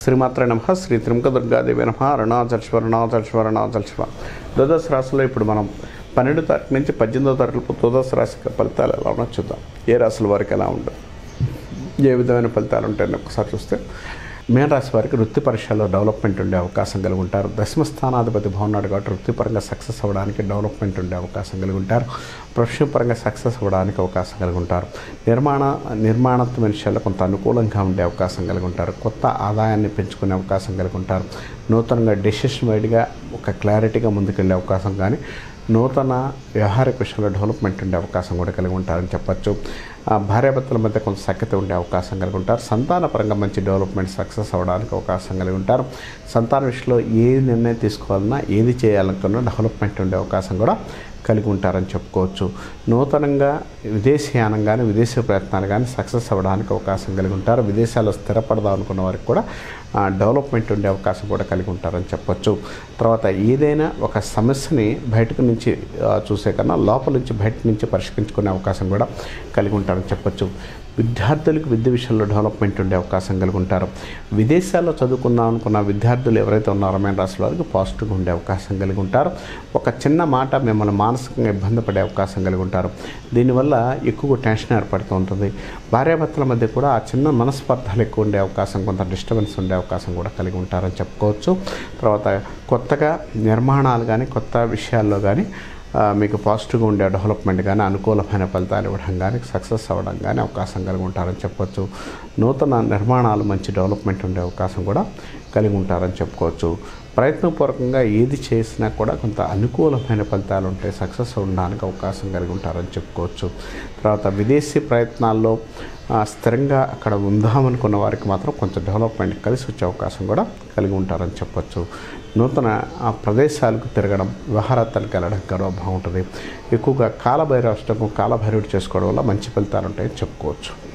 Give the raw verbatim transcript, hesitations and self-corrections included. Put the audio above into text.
శ్రీమాత్ర నమః. శ్రీ త్రిముఖ దుర్గాదేవి నమః. అరుణాచల్శ్వర అరుణాచల్శ్వర అరుణాచల్శ్వర. ద్వాదశ రాశిలో ఇప్పుడు మనం పన్నెండు తారీఖు నుంచి పద్దెనిమిదో తారీఖు ద్వాదశ రాశి ఫలితాలు ఎలా ఉన్నా చూద్దాం. ఏ రాశుల వారికి ఎలా ఉండదు, ఏ విధమైన ఫలితాలు ఉంటాయని ఒకసారి చూస్తే, మేన రాశి వారికి వృత్తి పరీక్షల్లో డెవలప్మెంట్ ఉండే అవకాశం కలిగి ఉంటారు. దశమ స్థానాధిపతి బాగున్నాడు కాబట్టి వృత్తిపరంగా సక్సెస్ అవ్వడానికి డెవలప్మెంట్ ఉండే అవకాశం కలిగి ఉంటారు. ప్రొఫెషన్ పరంగా సక్సెస్ అవ్వడానికి అవకాశం కలిగి ఉంటారు. నిర్మాణ నిర్మాణాత్మక విషయాల్లో కొంత అనుకూలంగా ఉండే అవకాశం కలిగి ఉంటారు. కొత్త ఆదాయాన్ని పెంచుకునే అవకాశం కలిగి ఉంటారు. నూతనంగా డెసిషన్ వైడ్గా ఒక క్లారిటీగా ముందుకెళ్ళే అవకాశం కానీ నూతన వ్యవహారిక విషయంలో డెవలప్మెంట్ ఉండే అవకాశం కూడా కలిగి ఉంటారని చెప్పచ్చు. భార్యాభర్తల మధ్య కొంత సఖ్యత ఉండే అవకాశం కలిగి ఉంటారు. సంతానపరంగా మంచి డెవలప్మెంట్ సక్సెస్ అవ్వడానికి అవకాశం కలిగి ఉంటారు. సంతాన విషయంలో ఏ నిర్ణయం తీసుకోవాలన్నా, ఏది చేయాలనుకున్నా డెవలప్మెంట్ ఉండే అవకాశం కూడా కలిగి ఉంటారని చెప్పుకోవచ్చు. నూతనంగా విదేశీయానం కానీ విదేశీ ప్రయత్నాలు కానీ సక్సెస్ అవ్వడానికి అవకాశం కలిగి ఉంటారు. విదేశాల్లో స్థిరపడదాం అనుకున్న వారికి కూడా డెవలప్మెంట్ ఉండే అవకాశం కూడా కలిగి ఉంటారని చెప్పొచ్చు. తర్వాత ఏదైనా ఒక సమస్యని బయటకు నుంచి చూసే కన్నా లోపల నుంచి బయట నుంచి పరిష్కరించుకునే అవకాశం కూడా కలిగి ఉంటారని చెప్పొచ్చు. విద్యార్థులకు విద్య విషయంలో డెవలప్మెంట్ ఉండే అవకాశం కలిగి ఉంటారు. విదేశాల్లో చదువుకున్నాం అనుకున్న విద్యార్థులు ఎవరైతే ఉన్నారో మేన రాశి వారికి పాజిటివ్గా ఉండే అవకాశం కలిగి ఉంటారు. ఒక చిన్న మాట మిమ్మల్ని మానసికంగా ఇబ్బంది పడే అవకాశం కలిగి ఉంటారు. దీనివల్ల ఎక్కువ టెన్షన్ ఏర్పడుతూ ఉంటుంది. భార్యాభర్తల మధ్య కూడా ఆ చిన్న మనస్పర్ధలు ఎక్కువ ఉండే అవకాశం, కొంత డిస్టర్బెన్స్ ఉండే అవకాశం కూడా కలిగి ఉంటారని చెప్పుకోవచ్చు. తర్వాత కొత్తగా నిర్మాణాలు కానీ కొత్త విషయాల్లో కానీ మీకు పాజిటివ్గా ఉండే డెవలప్మెంట్ కానీ అనుకూలమైన ఫలితాలు ఇవ్వడం కానీ సక్సెస్ అవ్వడం కానీ అవకాశం కలిగి ఉంటారని చెప్పవచ్చు. నూతన నిర్మాణాలు మంచి డెవలప్మెంట్ ఉండే అవకాశం కూడా కలిగి ఉంటారని చెప్పుకోవచ్చు. ప్రయత్నపూర్వకంగా ఏది చేసినా కూడా కొంత అనుకూలమైన ఫలితాలు ఉంటాయి, సక్సెస్ అవ్వడానికి అవకాశం కలిగి ఉంటారని చెప్పుకోవచ్చు. తర్వాత విదేశీ ప్రయత్నాల్లో స్థిరంగా అక్కడ ఉందామనుకున్న వారికి మాత్రం కొంచెం డెవలప్మెంట్ కలిసి వచ్చే అవకాశం కూడా కలిగి ఉంటారని చెప్పొచ్చు. నూతన ప్రదేశాలకు తిరగడం, వ్యవహారాలకు వెళ్ళడం గర్వ బాగుంటుంది. ఎక్కువగా కాలభైరవ అష్టకం కాలభైరవుడు చేసుకోవడం వల్ల మంచి ఫలితాలు ఉంటాయని చెప్పుకోవచ్చు.